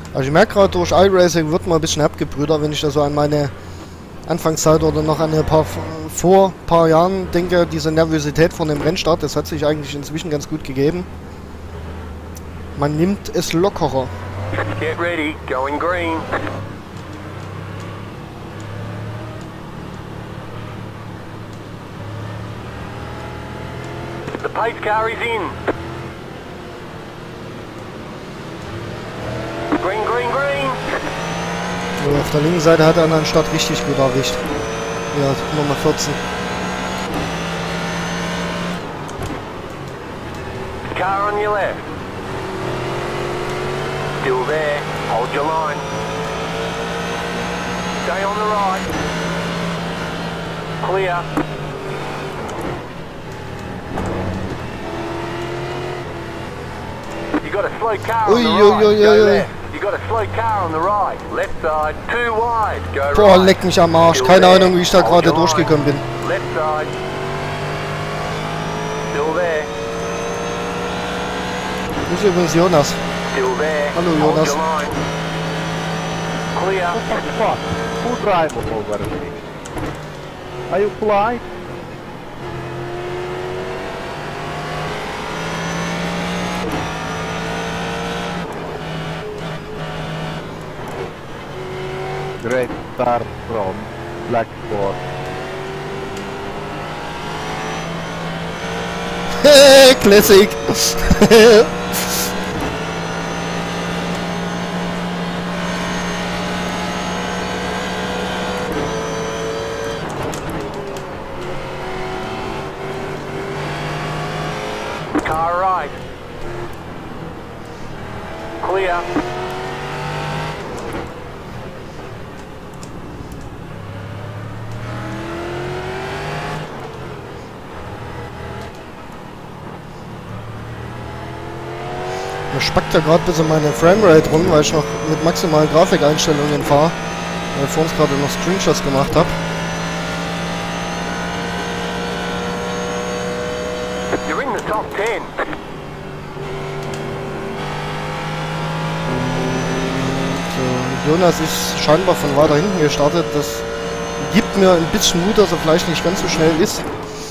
Also ich merke gerade, durch iRacing wird man ein bisschen abgebrüder, wenn ich da so an meine Anfangszeit oder noch an vor ein paar Jahren denke, diese Nervosität vor dem Rennstart, das hat sich eigentlich inzwischen ganz gut gegeben. Man nimmt es lockerer. Get ready, going green. The pace car is in. Green, green, green. So, auf der linken Seite hat er einen Start richtig gut erwischt. Ja, Nummer 14. Car on your left. Still there. Hold your line. Stay on the right. Clear. You got a slow car on the right. Go left. You got a slow car on the right. Left side. Too wide. Go right. Boah, leck mich am Arsch. Keine Ahnung, wie ich da gerade durchgekommen bin. Left side. Still there. Das ist übrigens Jonas. Still there. Hallo Hold Jonas. your line. Clear. What the fuck? Who drive over me? Are you blind? Great start from Blackboard. Classic. Car right. Clear. Da spackt ja gerade bis in meine Framerate rum, weil ich noch mit maximalen Grafikeinstellungen fahre. Weil ich vor uns gerade noch Screenshots gemacht habe. You're in the top 10. So, Jonas ist scheinbar von weiter hinten gestartet. Das gibt mir ein bisschen Mut, dass er vielleicht nicht ganz so schnell ist.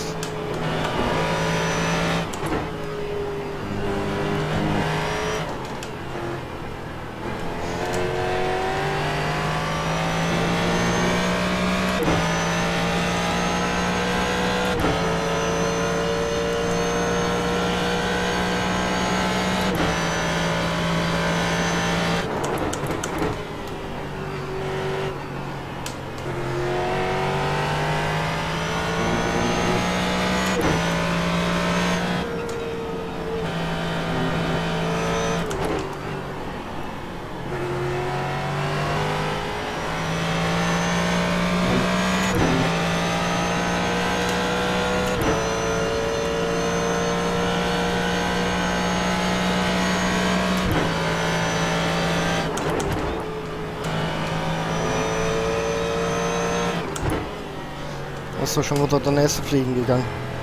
Ist doch schon wieder der nächste fliegen gegangen.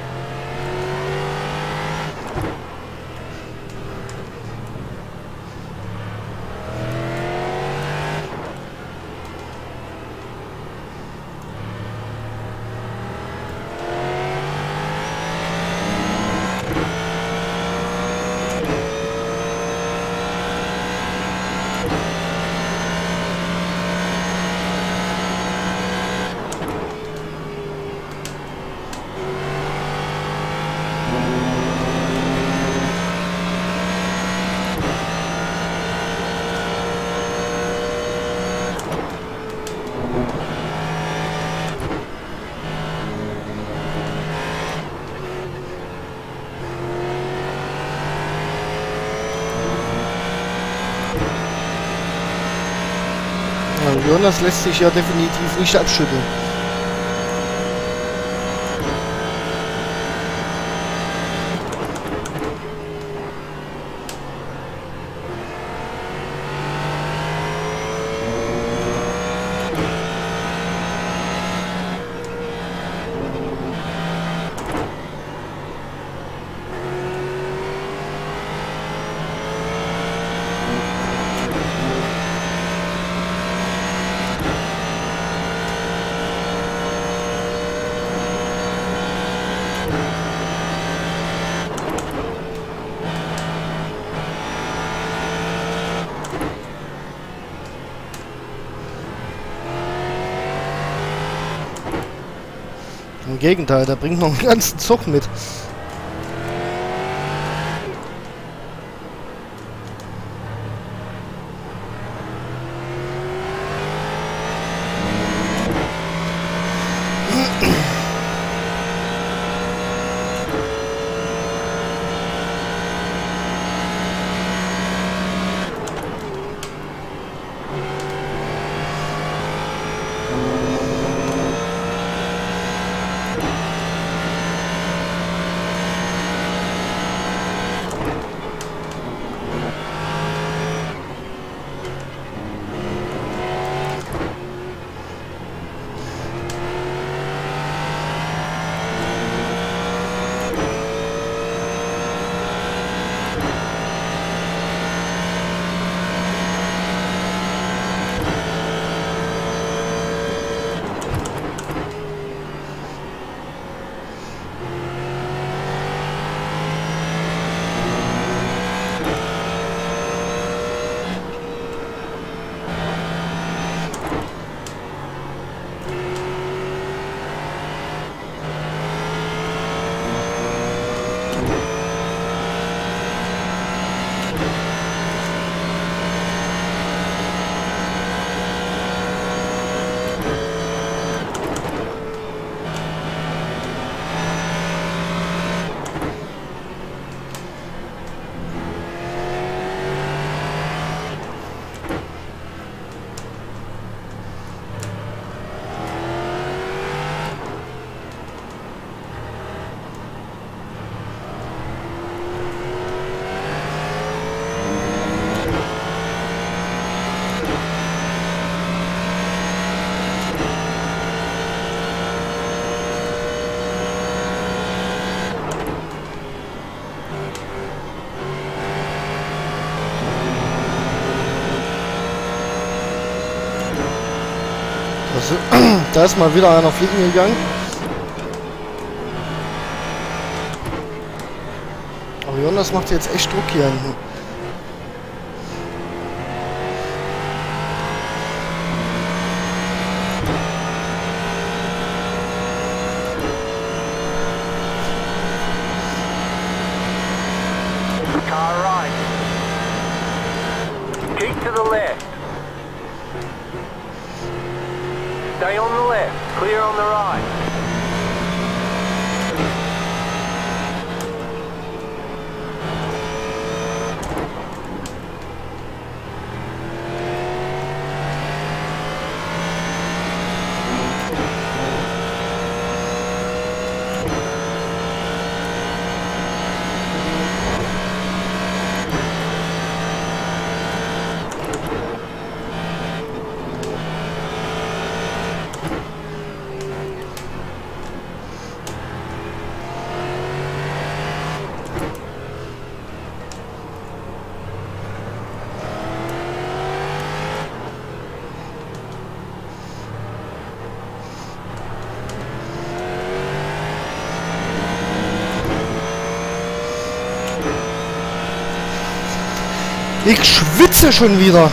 Jonas lässt sich ja definitiv nicht abschütteln. Gegenteil, der bringt noch einen ganzen Zug mit. Also, da ist mal wieder einer fliegen gegangen. Aber Jonas macht jetzt echt Druck hier hinten. Car right. Keep to the left. Stay on the left. Clear on the right. Ich schwitze schon wieder.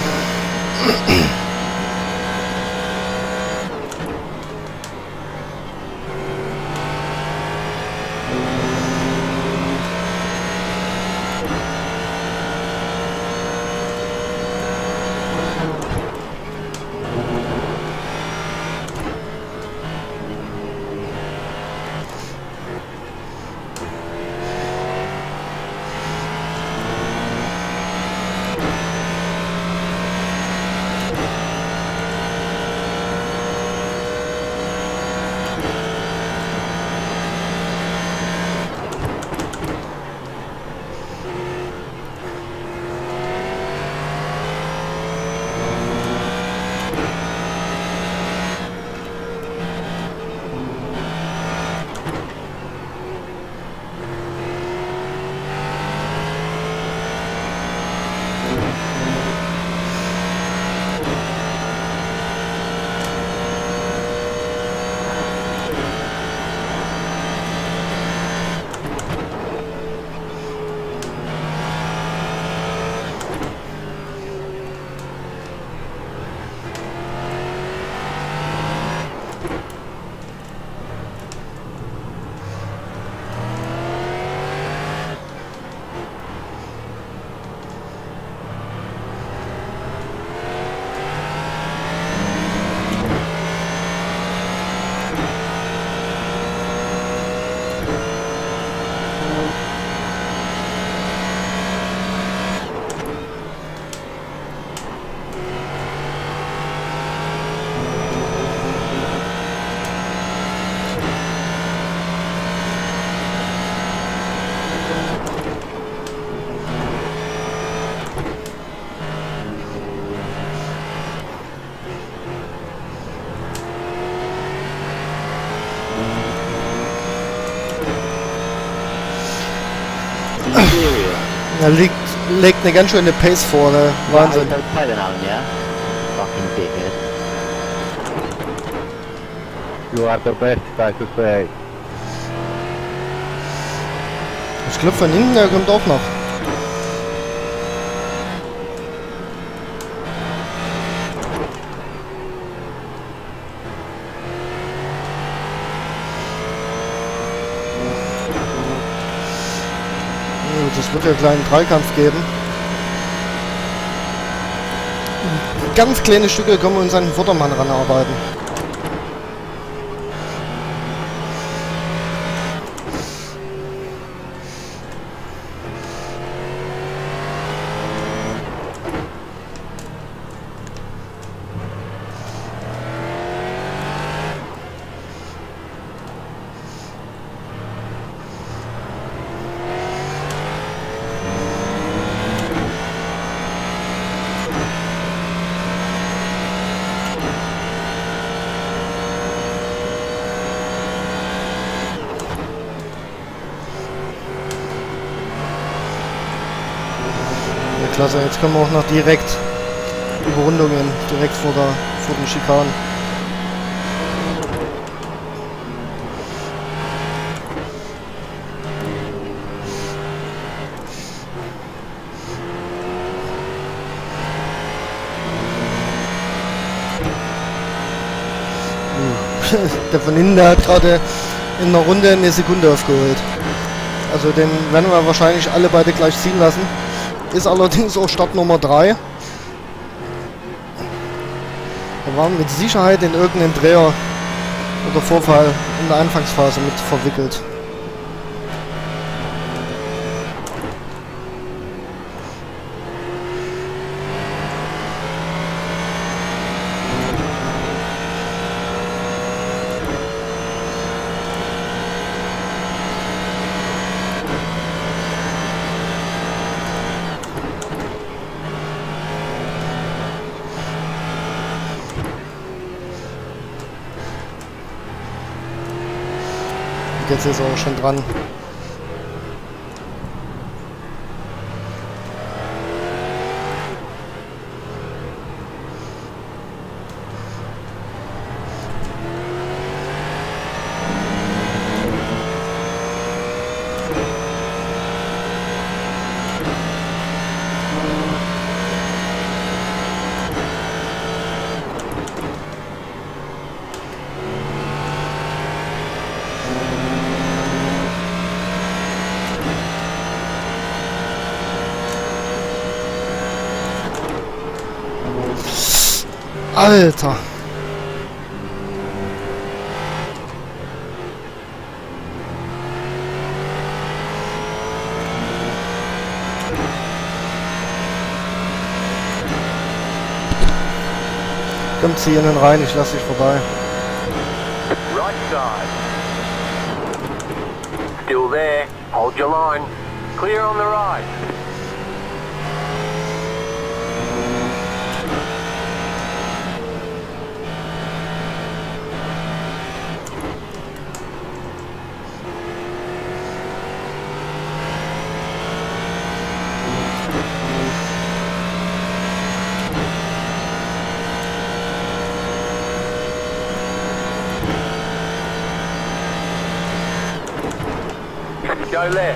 material. Er legt eine ganz schöne Pace vor, ne? Wahnsinn. Yeah? Fucking dickhead. You are the best guy to say. Ich glaube von hinten, der kommt auch noch. Das wird ja einen kleinen Dreikampf geben. Ganz kleine Stücke können wir uns an den Vordermann ranarbeiten. Klasse, jetzt können wir auch noch direkt Überrundungen, direkt vor den Schikanen. Der von hinten, der hat gerade in einer Runde eine Sekunde aufgeholt. Also den werden wir wahrscheinlich alle beide gleich ziehen lassen. Ist allerdings auch Start Nummer 3. Da waren mit Sicherheit in irgendeinen Dreher oder Vorfall in der Anfangsphase mit verwickelt. Jetzt ist er auch schon dran. Alter! Komm, zieh innen rein, ich lass dich vorbei. Right side. Still there. Hold your line. Clear on the right. Go left.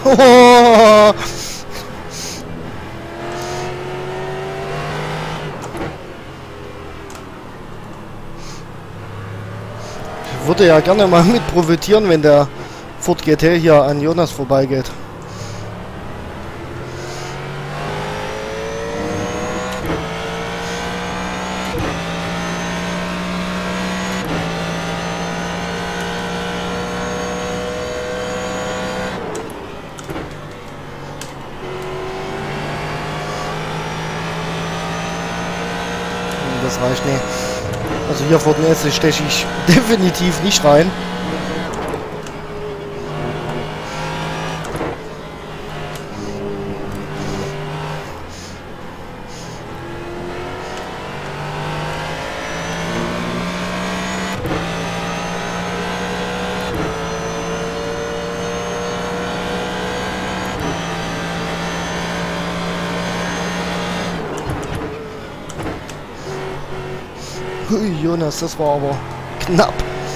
Oh. Ich würde ja gerne mal mit profitieren, wenn der Ford GT hier an Jonas vorbeigeht. Das reicht nicht. Also hier vor den Essig steche ich definitiv nicht rein. Hui, Jonas, das war aber knapp.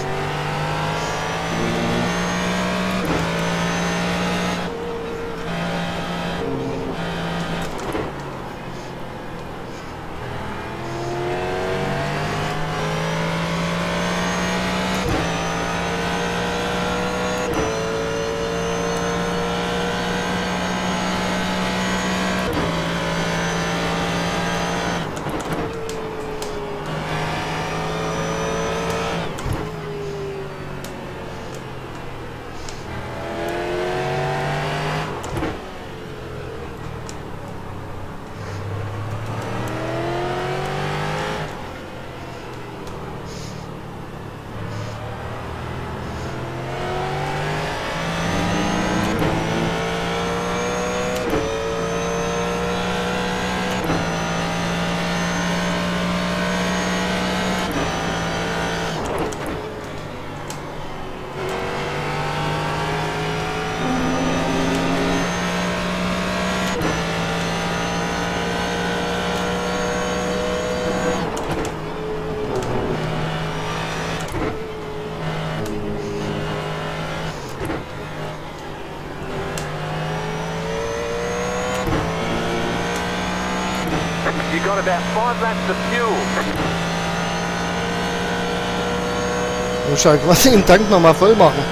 You got about 5 laps of fuel. Muss ja quasi den Tank nochmal voll machen.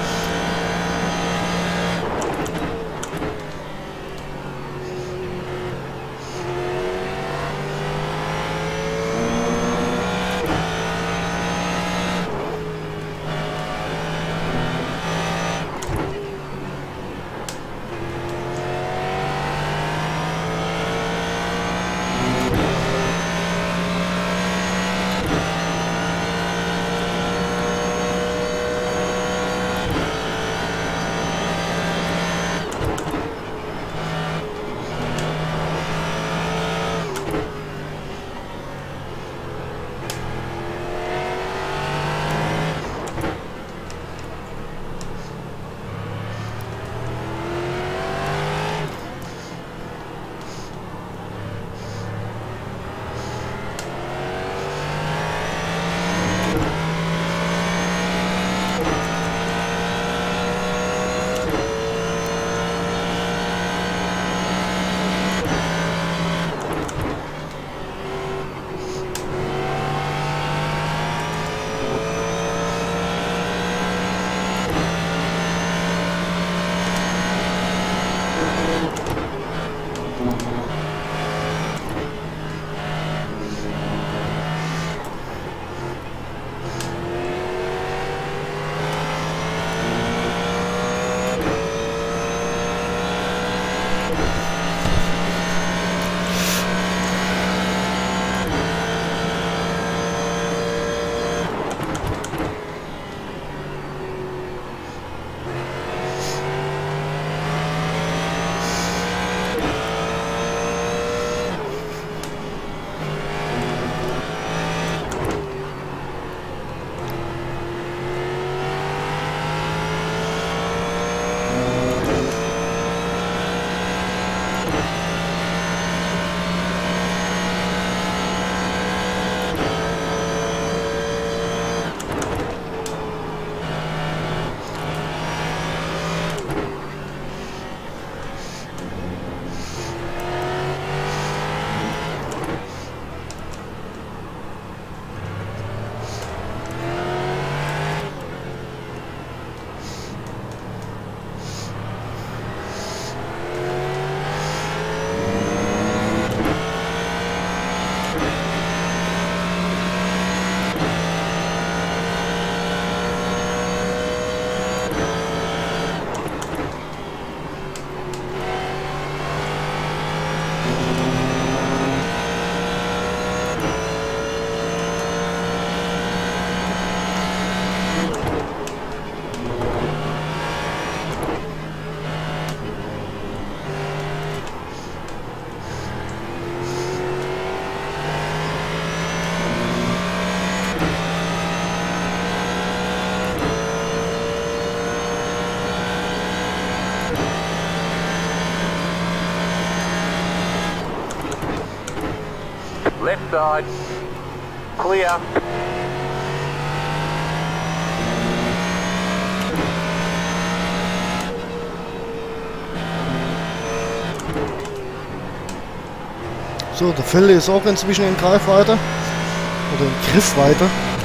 side. Clear. So, der Phil ist auch inzwischen in Greifweite. Oder in Griffweite.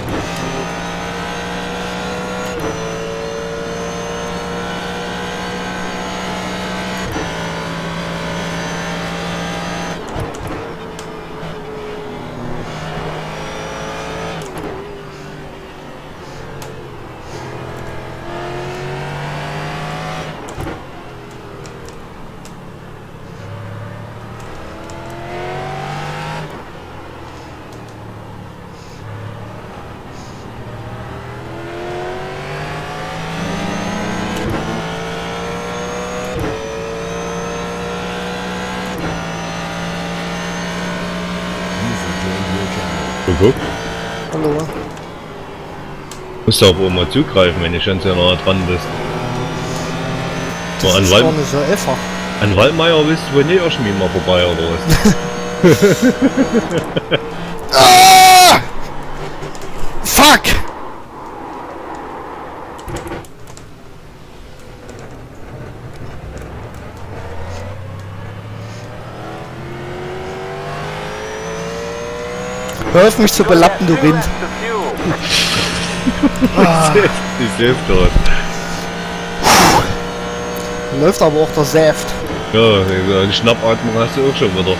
Guck. Hallo. Musst du aber mal zugreifen, wenn du schon so nah dran bist. Das So, ist gar nicht so einfach. an Waldmeier bist du wohl nicht auch schon mal vorbei, oder was? Ah! Fuck! Hör auf mich zu belappen, du Rind. Die Saft dort. Läuft aber auch der Saft. Ja, eine Schnappatmung hast du auch schon wieder.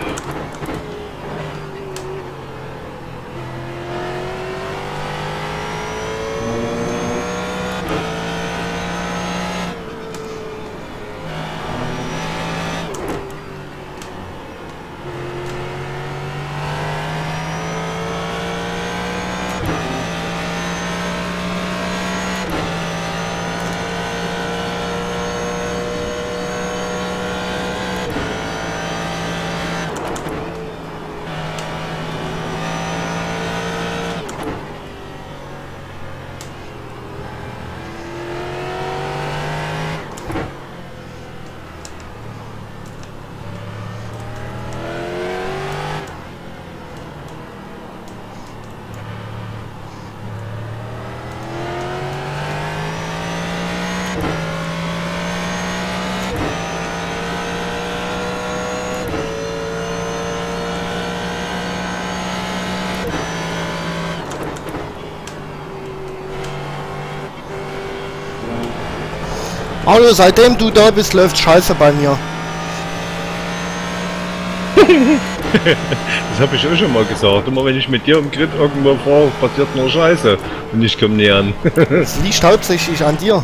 Hallo, seitdem du da bist, läuft Scheiße bei mir. Das habe ich auch schon mal gesagt. Immer wenn ich mit dir im Grid irgendwo fahre, passiert nur Scheiße. Und ich komme nie an. Es liegt hauptsächlich an dir.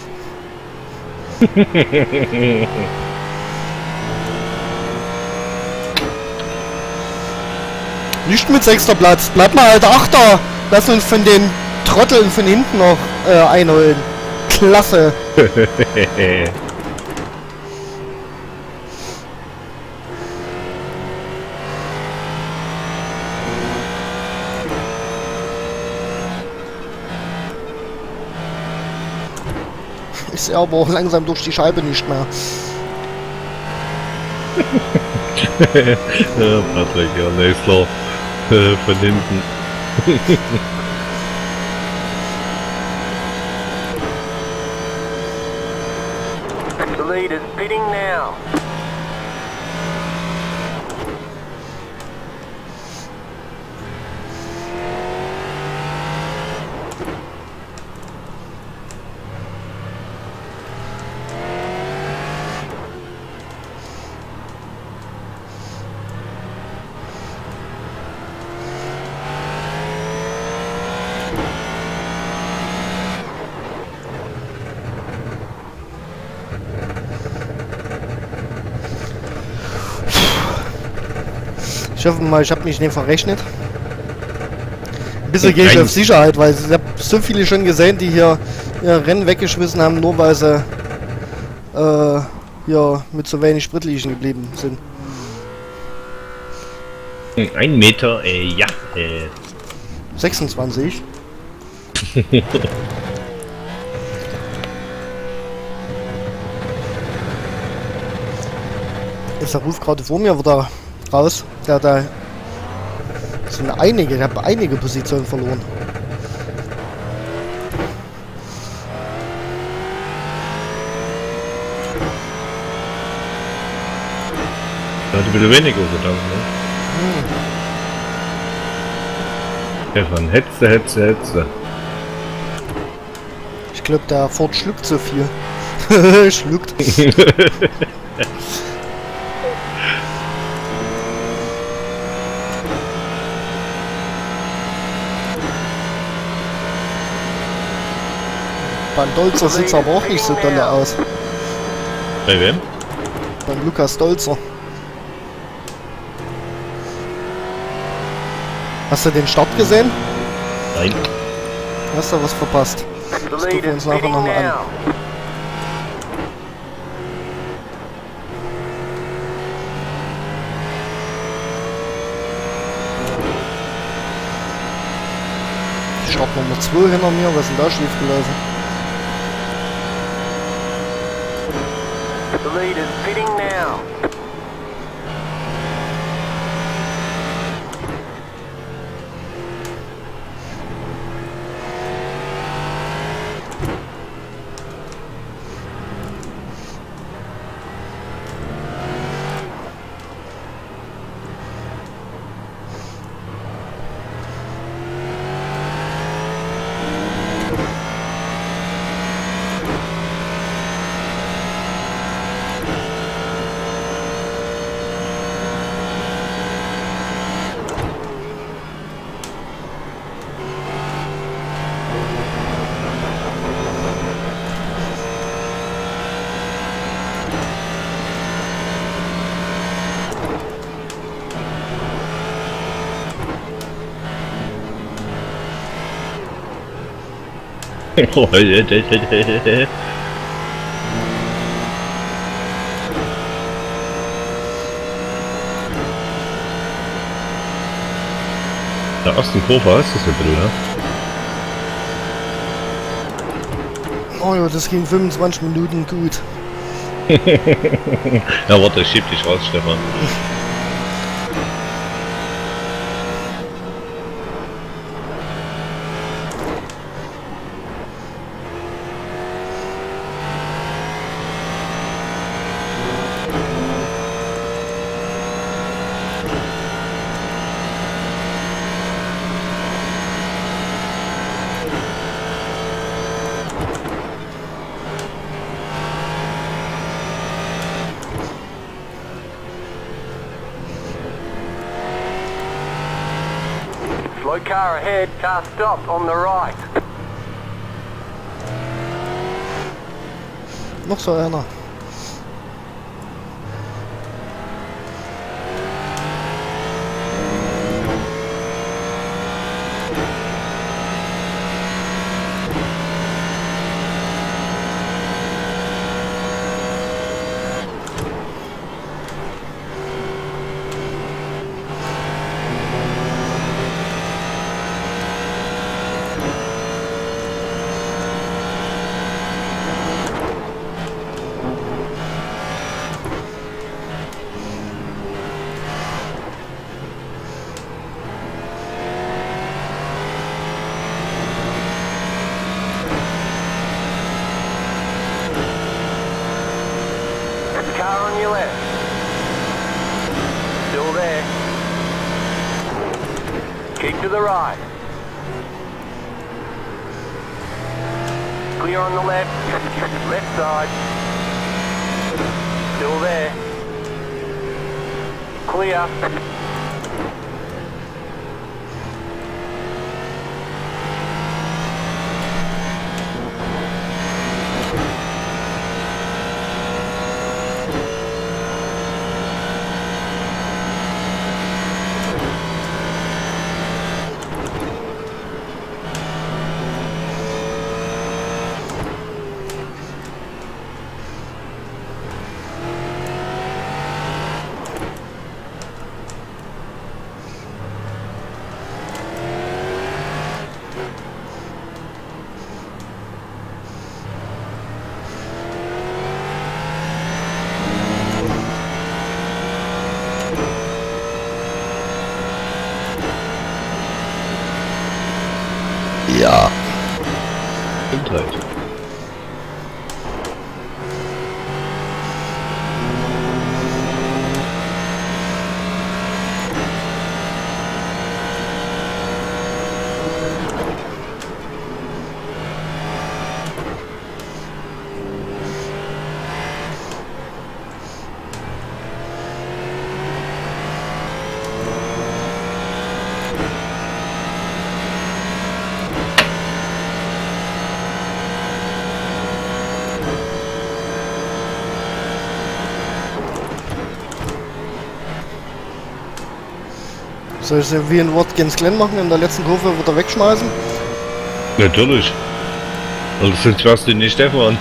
Nicht mit 6. Platz. Bleib mal halt 8. Lass uns von den Trotteln von hinten noch einholen. Klasse. Ich sehe aber auch langsam durch die Scheibe nicht mehr. Ja, Patrick, ja, ne, ist klar. Von hinten. The lead is pitting now. Ich hoffe mal, ich habe mich nicht verrechnet. Ein bisschen gehe ich auf Sicherheit, weil ich habe so viele schon gesehen, die hier ihr Rennen weggeschmissen haben, nur weil sie hier mit so wenig Sprit liegen geblieben sind. 1 Meter, ja, 26. Ist der Ruf gerade vor mir wieder raus? Der Das sind einige, ich habe einige Positionen verloren. Da hat ein bisschen weniger gedacht, ne? Stefan, Hetze. Ich glaube, der Ford schluckt so viel. Schluckt. Beim Dolzer sieht es aber auch nicht so dolle aus. Bei wem? Beim Lukas Dolzer. Hast du den Start gesehen? Nein. Hast du was verpasst? Das gucken wir uns nachher nochmal an. Start Nummer 2 hinter mir, was ist denn da schief gelaufen? The lead is pitting now. Der ersten Kurve ist das ein bisschen, ne? Oh ja, das ging 25 Minuten gut. Ja, warte, schieb dich raus, Stefan. Slow car ahead, car stopped on the right. Noch so einer. Car on your left. Still there. Keep to the right. Clear on the left. Left side. Still there. Clear. Ja. Stimmt halt. Soll ich so wie ein Watkins Glen machen, in der letzten Kurve wieder wegschmeißen? Natürlich. Also sonst wärst du nicht Stefan.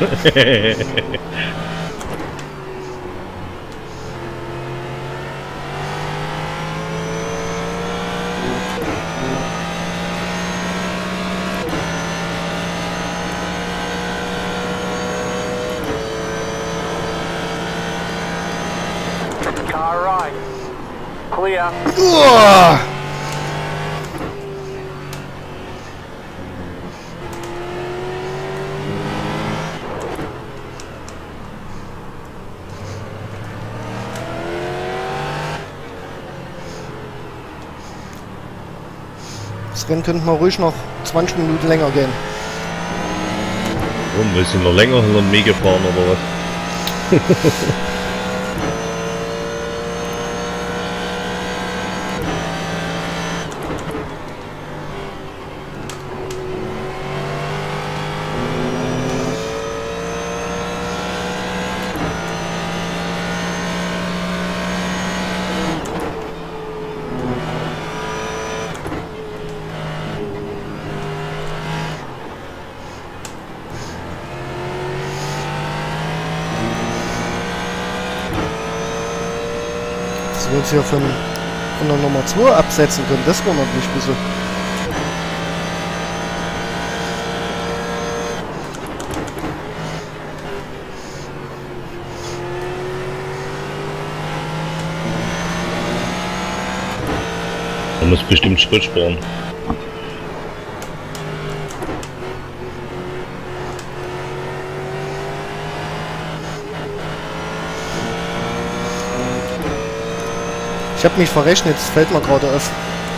Car right. Clear. Uah! Das Rennen könnte mal ruhig noch 20 Minuten länger gehen. Warum? Wir sind noch länger hinter dem Mega fahren oder was? Dass wir uns hier von der Nummer 2 absetzen können, das wundert mich ein bisschen. Man muss bestimmt Sprit sparen. Ich habe mich verrechnet, das fällt mir gerade auf.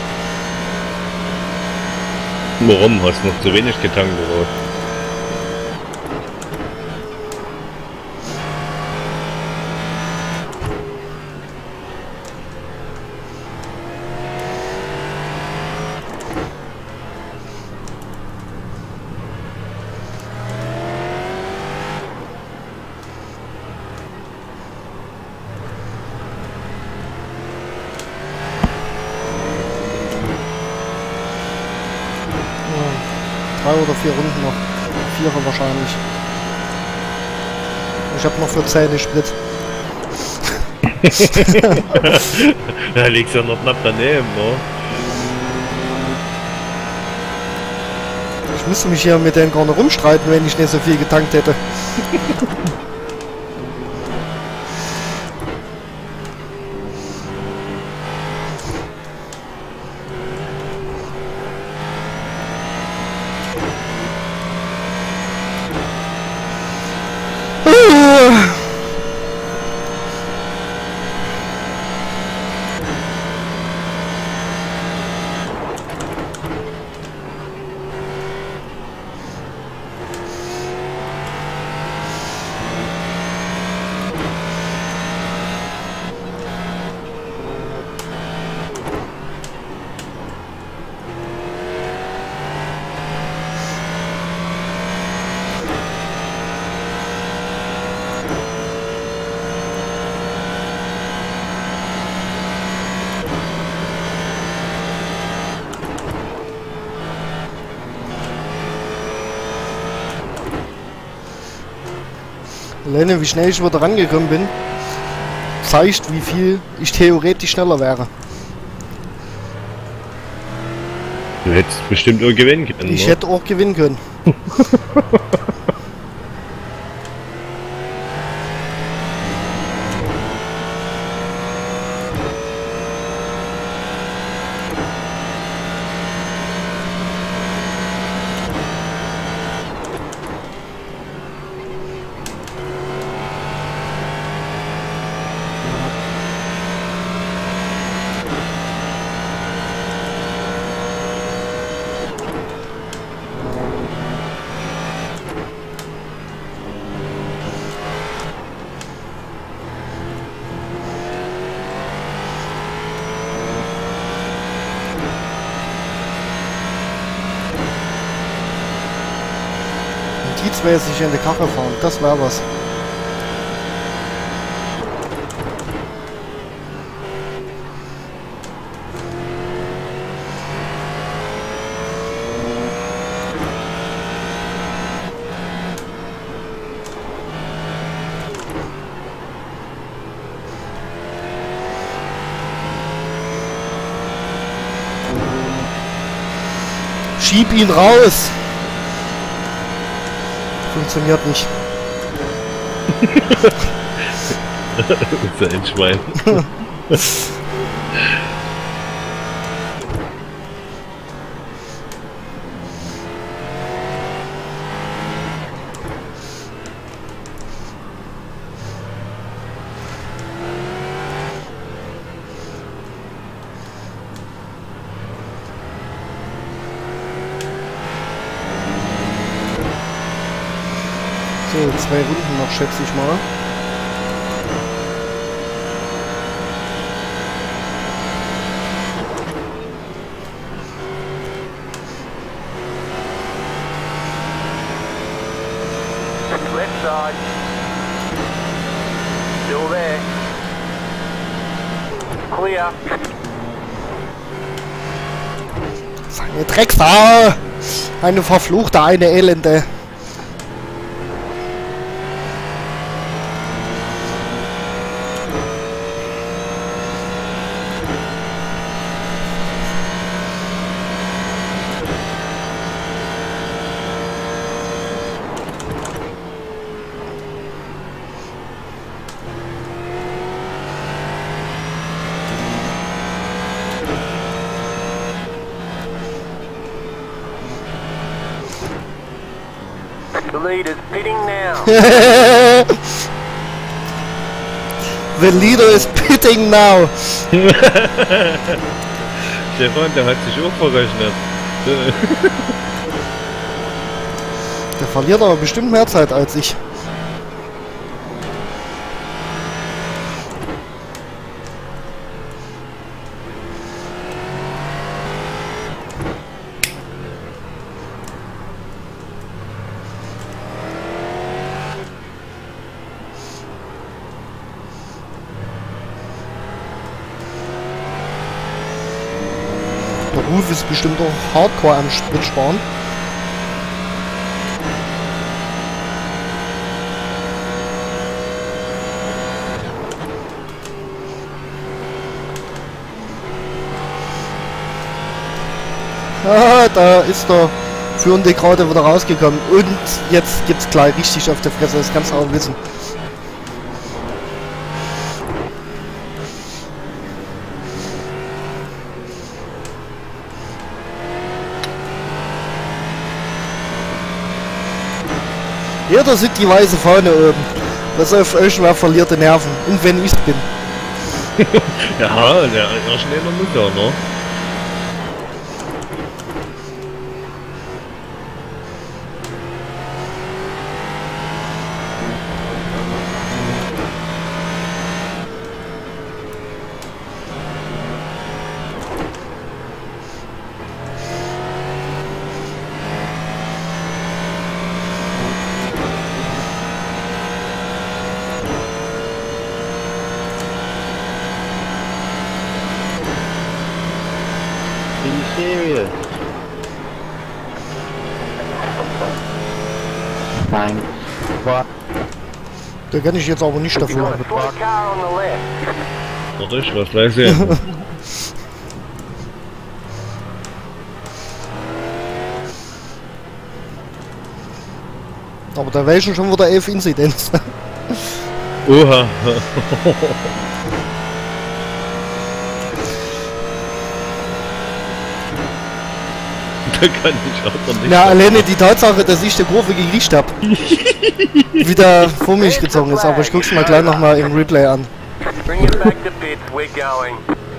Warum? Hast du noch zu wenig getankt oder was? Ja, 3 oder 4 Runden noch. 4 wahrscheinlich. Ich habe noch für 10 Sprit. Da liegst du ja noch knapp daneben, ne? Ich müsste mich hier mit denen gar nicht rumstreiten, wenn ich nicht so viel getankt hätte. Alleine wie schnell ich wieder rangekommen bin, zeigt, wie viel ich theoretisch schneller wäre. Du hättest bestimmt auch gewinnen können. Ich ne? hätte auch gewinnen können. die zwei sich in die Karre fahren. Das wäre was. Schieb ihn raus! Funktioniert nicht. Das ist ein Schwein. So, 2 Runden noch, schätze ich mal. Left side. Still there. Clear. Eine Drecksau! Eine verfluchte, eine Elende. The leader's pitting now. The leader is pitting now. Stefan, der hat sich auch verrechnet. Der verliert aber bestimmt mehr Zeit als ich. Der Ruf ist bestimmt auch hardcore am Sprit sparen. Ah, da ist der Führende gerade wieder rausgekommen. Und jetzt gibt's gleich richtig auf der Fresse, das kannst du auch wissen. Jeder sieht die weiße Fahne oben. Das auf euch wer verlierte Nerven. Und wenn ich's bin. Ja, der Schneller muss ja, ne? Are you serious? Thanks. What? Da kann ich jetzt aber nicht You dafür. got a slow car on the left. Warte, ich was gleich sehen. Aber da wäre schon wieder 11 Inzidenz. Oha. Da kann ich auch nicht. Ja, alleine die Tatsache, dass ich die Kurve gekriegt habe. Wieder vor mich gezogen ist, aber ich guck's mal gleich nochmal im Replay an. Bring it back to pits. We're going.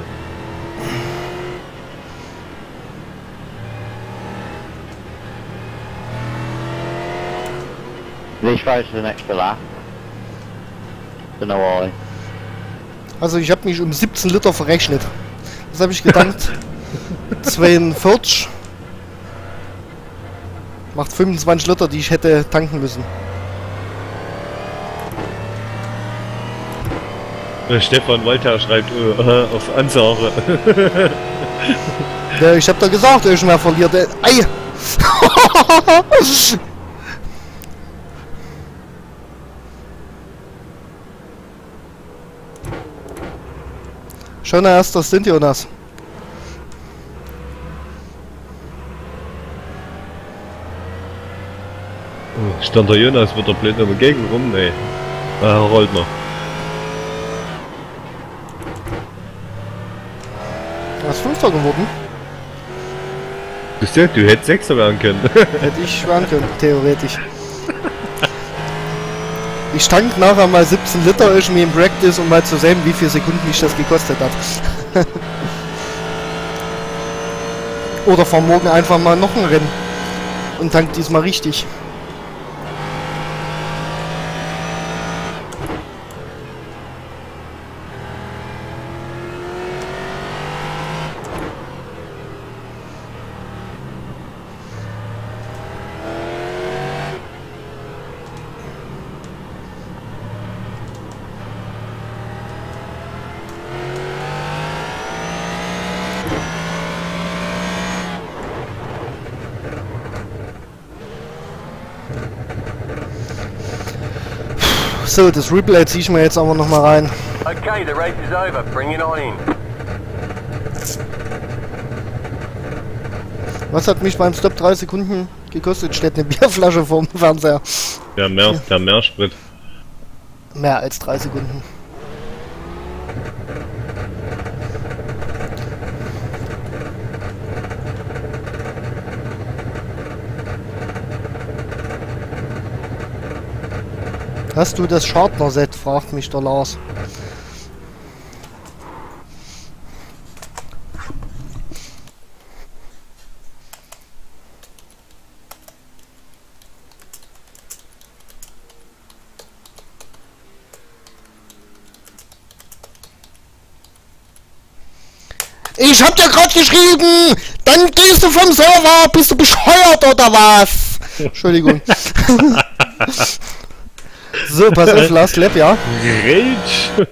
This goes to the next lap. Don't know why. Also ich habe mich um 17 Liter verrechnet. Das habe ich gedankt. 42. Macht 25 Liter, die ich hätte tanken müssen. Stefan Walter schreibt auf Ansage. Ja, ich hab doch gesagt, irgendwer verliert. Ei! Schöner erster Stint, Jonas. Stand der Jonas wieder blöd in der Gegend rum? Nee. Rollt noch. Er ist Fünfter geworden. Du hättest Sechster werden können. Hätte ich werden können, theoretisch. Ich tank nachher mal 17 Liter irgendwie im Practice, um mal zu sehen, wie viele Sekunden mich das gekostet hat. Oder fahr morgen einfach mal noch ein Rennen und tank diesmal richtig. So, das Replay ziehe ich mir jetzt aber noch mal rein. Okay, the race is over. Bring it on in. Was hat mich beim Stop 3 Sekunden gekostet? Steht eine Bierflasche vorm Fernseher. Der Meersprit. Mehr als 3 Sekunden. Hast du das Schadner-Set? Fragt mich der Lars. Ich hab dir gerade geschrieben! Dann gehst du vom Server! Bist du bescheuert oder was? Entschuldigung. So, pass auf, Last Lap, ja? Rage!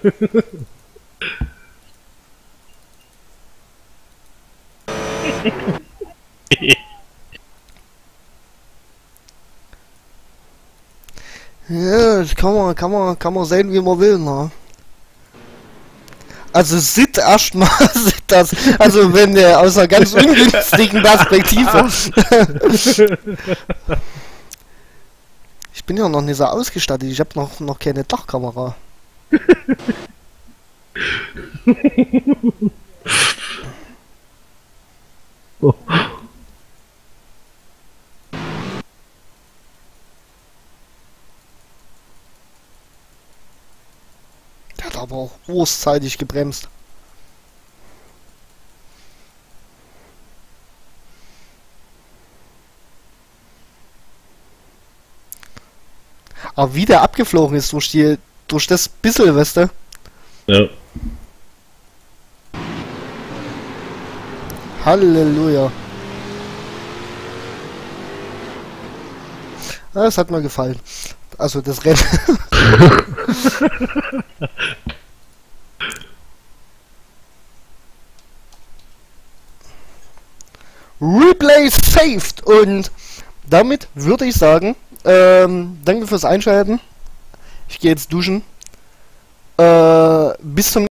Ja, das kann man sehen, wie man will, ne? Also sieht erstmal sieht das, also wenn der aus einer ganz ungünstigen Perspektive. Ich bin ja noch nicht so ausgestattet, ich habe noch keine Dachkamera. Oh. Der hat aber auch urzeitig gebremst. Aber wie der abgeflogen ist durch das bisschen, weißt du? Ja. Halleluja. Das hat mir gefallen. Also das Rennen. Replay saved. Und damit würde ich sagen, danke fürs Einschalten. Ich gehe jetzt duschen. Bis zum